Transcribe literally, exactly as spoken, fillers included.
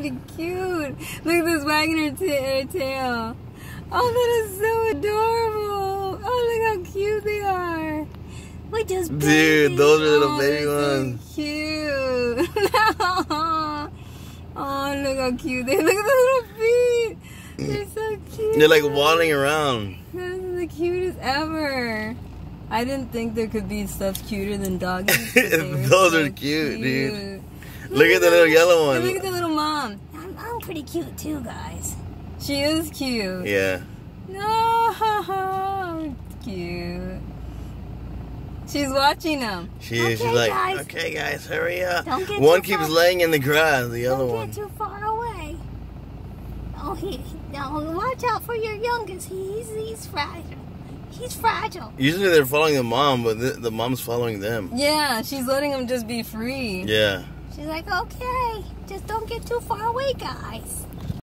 cute, cute. Look at this wagging her, t her tail. Oh, that is so adorable. Oh, look how cute they are. Look, just babies. Dude, those are little oh, baby So ones. cute. Oh, look how cute they look at the little feet. They're so cute. They're like waddling around. This is the cutest ever. I didn't think there could be stuff cuter than doggies. Those so are cute, cute. dude. Look, look at the little yellow one. Look at the little mom. I'm, I'm pretty cute too, guys. She is cute. Yeah. No, cute. She's watching them. She Okay, is. She's like, guys. okay, guys, hurry up. Don't get One too keeps far. laying in the grass. The other Don't one. get too far away. Oh, he, no, watch out for your youngest. He's he's fragile. He's fragile. Usually they're following the mom, but the, the mom's following them. Yeah, she's letting them just be free. Yeah. She's like, okay, just don't get too far away, guys.